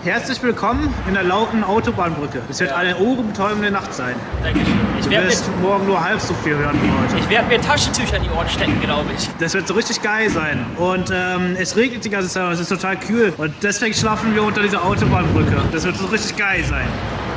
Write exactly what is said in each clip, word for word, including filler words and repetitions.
Herzlich willkommen in der lauten Autobahnbrücke. Es wird ja. eine ohrenbetäubende Nacht sein. Dankeschön. Ich du wirst mir morgen nur halb so viel hören wie heute. Ich werde mir Taschentücher in die Ohren stecken, glaube ich. Das wird so richtig geil sein. Und ähm, es regnet die ganze Zeit, es ist total kühl. Und deswegen schlafen wir unter dieser Autobahnbrücke. Das wird so richtig geil sein.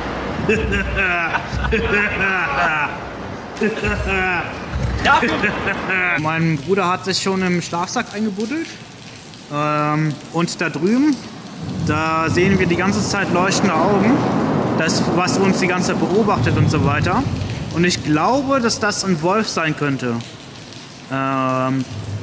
Mein Bruder hat sich schon im Schlafsack eingebuddelt. Ähm, und da drüben, da sehen wir die ganze Zeit leuchtende Augen, das, was uns die ganze Zeit beobachtet und so weiter. Und ich glaube, dass das ein Wolf sein könnte. Ähm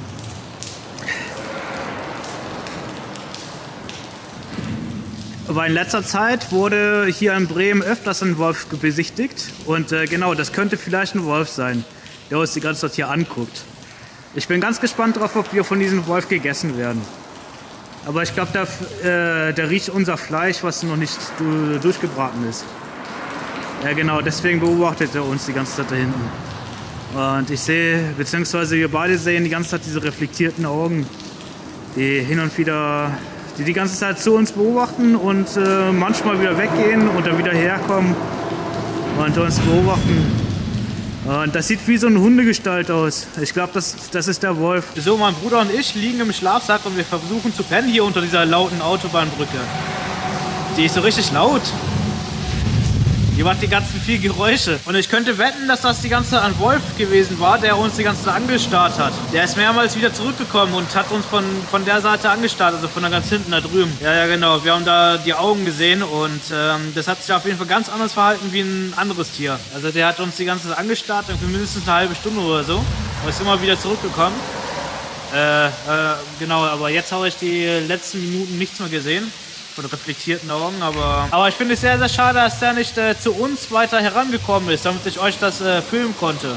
Aber in letzter Zeit wurde hier in Bremen öfters ein Wolf besichtigt. Und äh, genau, das könnte vielleicht ein Wolf sein, der uns die ganze Zeit hier anguckt. Ich bin ganz gespannt darauf, ob wir von diesem Wolf gegessen werden. Aber ich glaube, der, äh, der riecht unser Fleisch, was noch nicht du, durchgebraten ist. Ja genau, deswegen beobachtet er uns die ganze Zeit da hinten. Und ich sehe, beziehungsweise wir beide sehen die ganze Zeit diese reflektierten Augen, die hin und wieder, die die ganze Zeit zu uns beobachten und äh, manchmal wieder weggehen und dann wieder herkommen und uns beobachten. Und das sieht wie so eine Hundegestalt aus. Ich glaube, das, das ist der Wolf. So, mein Bruder und ich liegen im Schlafsack und wir versuchen zu pennen hier unter dieser lauten Autobahnbrücke. Die ist so richtig laut. Die macht die ganzen viel Geräusche. Und ich könnte wetten, dass das die ganze Zeit ein Wolf gewesen war, der uns die ganze Zeit angestarrt hat. Der ist mehrmals wieder zurückgekommen und hat uns von, von der Seite angestarrt, also von da ganz hinten da drüben. Ja, ja, genau. Wir haben da die Augen gesehen und ähm, das hat sich auf jeden Fall ganz anders verhalten wie ein anderes Tier. Also der hat uns die ganze Zeit angestarrt, für mindestens eine halbe Stunde oder so. Und ist immer wieder zurückgekommen. Äh, äh, genau, aber jetzt habe ich die letzten Minuten nichts mehr gesehen. Von reflektierten Augen, aber... Aber ich finde es sehr, sehr schade, dass der nicht äh, zu uns weiter herangekommen ist, damit ich euch das äh, filmen konnte.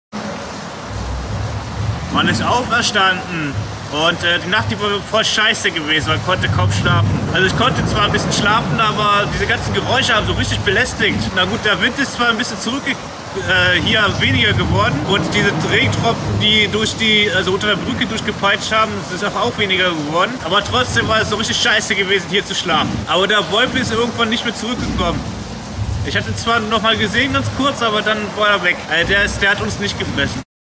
Man ist auferstanden und äh, die Nacht die war voll scheiße gewesen, man konnte kaum schlafen. Also ich konnte zwar ein bisschen schlafen, aber diese ganzen Geräusche haben so richtig belästigt. Na gut, der Wind ist zwar ein bisschen zurückgekommen, Äh, hier weniger geworden und diese Regentropfen, die durch die, also unter der Brücke durchgepeitscht haben, ist auch, auch weniger geworden. Aber trotzdem war es so richtig scheiße gewesen, hier zu schlafen. Aber der Wolf ist irgendwann nicht mehr zurückgekommen. Ich hatte ihn zwar noch mal gesehen, ganz kurz, aber dann war er weg. Also der, ist, der hat uns nicht gefressen.